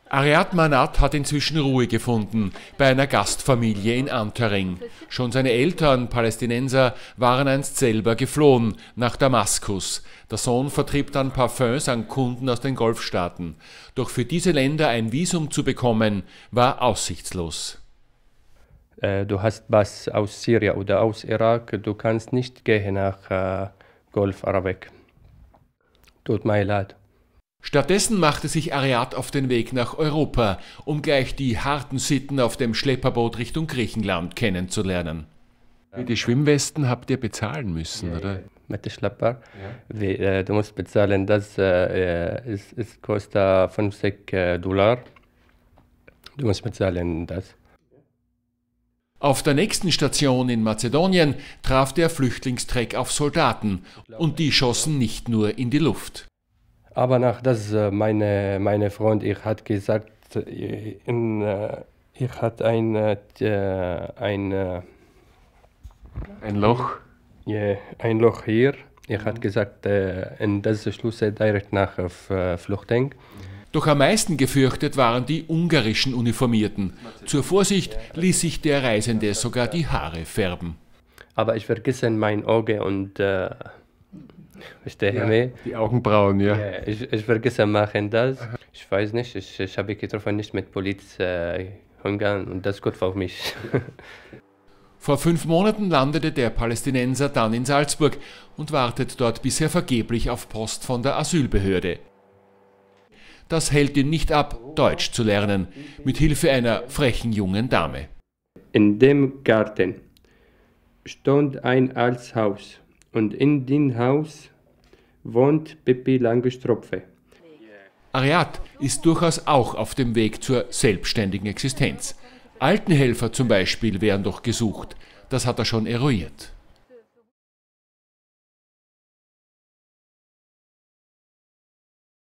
Ariad Manat hat inzwischen Ruhe gefunden bei einer Gastfamilie in Antering. Schon seine Eltern, Palästinenser, waren einst selber geflohen nach Damaskus. Der Sohn vertrieb dann Parfums an Kunden aus den Golfstaaten. Doch für diese Länder ein Visum zu bekommen, war aussichtslos. Du hast Pass aus Syrien oder aus Irak, du kannst nicht gehen nach Golf Arabik. Tut mir leid. Stattdessen machte sich Ariad auf den Weg nach Europa, um gleich die harten Sitten auf dem Schlepperboot Richtung Griechenland kennenzulernen. Die Schwimmwesten habt ihr bezahlen müssen, oder? Mit dem Schlepper. Ja. Du musst bezahlen, das es kostet $50. Du musst bezahlen das. Auf der nächsten Station in Mazedonien traf der Flüchtlingstreck auf Soldaten und die schossen nicht nur in die Luft. Aber nach das, meine Freund, ich hat gesagt, ich hatte ein Loch? Ja, ein Loch hier. Ich hat gesagt, in das Schlüssel direkt nach Flüchtling. Doch am meisten gefürchtet waren die ungarischen Uniformierten. Zur Vorsicht ließ sich der Reisende sogar die Haare färben. Aber ich vergesse mein Auge und die Augenbrauen, ja. Ja, ich vergesse machen das. Aha. Ich weiß nicht, ich habe getroffen nicht mit Polizei Ungarn und das ist gut für mich. Vor 5 Monaten landete der Palästinenser dann in Salzburg und wartet dort bisher vergeblich auf Post von der Asylbehörde. Das hält ihn nicht ab, Deutsch zu lernen, mit Hilfe einer frechen jungen Dame. In dem Garten stand ein altes Haus und in dem Haus wohnt Pippi Langstrumpf. Ariad ist durchaus auch auf dem Weg zur selbstständigen Existenz. Altenhelfer zum Beispiel wären doch gesucht. Das hat er schon eruiert.